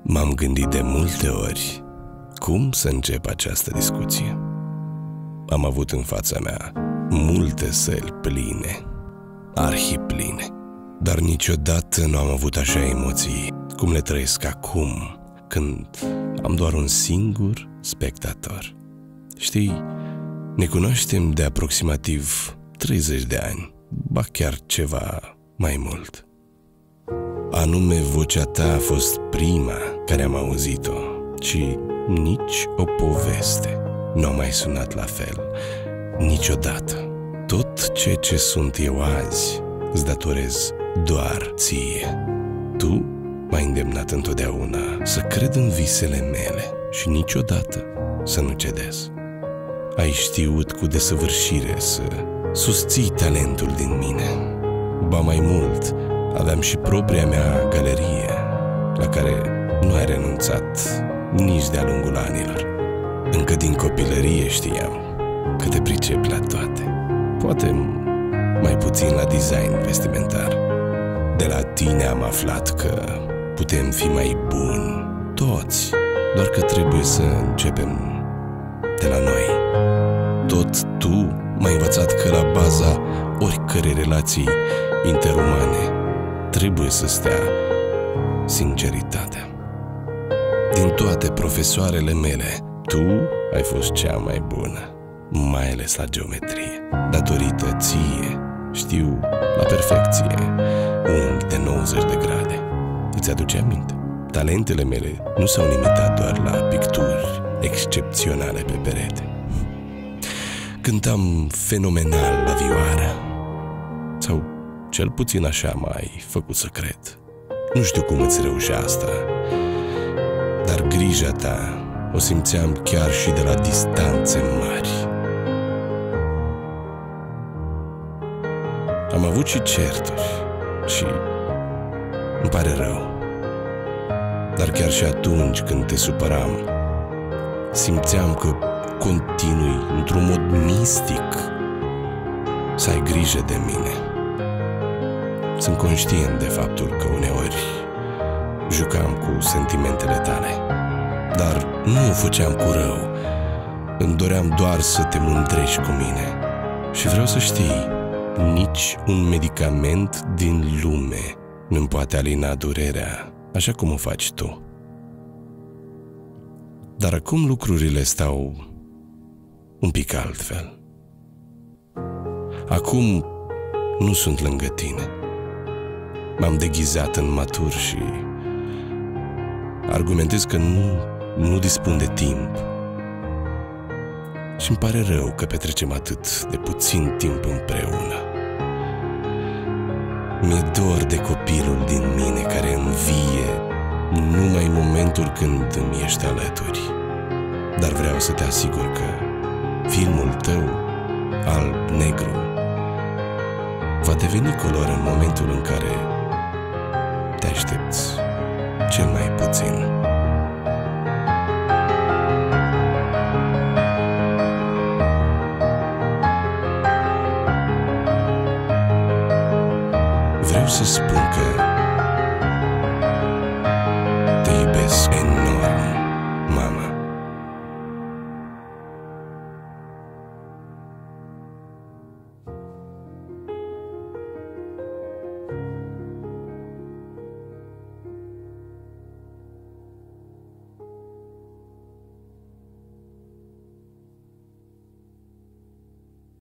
M-am gândit de multe ori cum să încep această discuție. Am avut în fața mea multe săli pline, arhipline, dar niciodată nu am avut așa emoții cum le trăiesc acum, când am doar un singur spectator. Știi, ne cunoaștem de aproximativ 30 de ani, ba chiar ceva mai mult. Anume, vocea ta a fost prima care am auzit-o și nici o poveste nu a mai sunat la fel, niciodată. Tot ceea ce sunt eu azi îți datorez doar ție. Tu m-ai îndemnat întotdeauna să cred în visele mele și niciodată să nu cedez. Ai știut cu desăvârșire să susții talentul din mine. Ba mai mult, aveam și propria mea galerie, la care nu ai renunțat nici de-a lungul anilor. Încă din copilărie știam că te pricepi la toate. Poate mai puțin la design vestimentar. De la tine am aflat că putem fi mai buni toți, doar că trebuie să începem de la noi. Tot tu m-ai învățat că la baza oricărei relații interumane trebuie să stea sinceritatea. Din toate profesoarele mele, tu ai fost cea mai bună, mai ales la geometrie. Datorită ție știu la perfecție unghi de 90 de grade. Îți aduce aminte? Talentele mele nu s-au limitat doar la picturi excepționale pe perete. Cântam fenomenal la vioară, sau cel puțin așa m-ai făcut să cred. Nu știu cum îți reușea asta, dar grija ta o simțeam chiar și de la distanțe mari. Am avut și certuri și îmi pare rău, dar chiar și atunci când te supăram, simțeam că continui într-un mod mistic să ai grijă de mine. Sunt conștient de faptul că uneori jucam cu sentimentele tale, dar nu o făceam cu rău. Îmi doream doar să te mândrești cu mine. Și vreau să știi, nici un medicament din lume nu-mi poate alina durerea așa cum o faci tu. Dar acum lucrurile stau un pic altfel. Acum nu sunt lângă tine. M-am deghizat în matur și argumentez că nu dispun de timp. Și îmi pare rău că petrecem atât de puțin timp împreună. Mi-e dor de copilul din mine care învie numai în momentul când îmi ești alături. Dar vreau să te asigur că filmul tău, alb-negru, va deveni color în momentul în care te aștepți cel mai puțin. Vreau să spun că te iubesc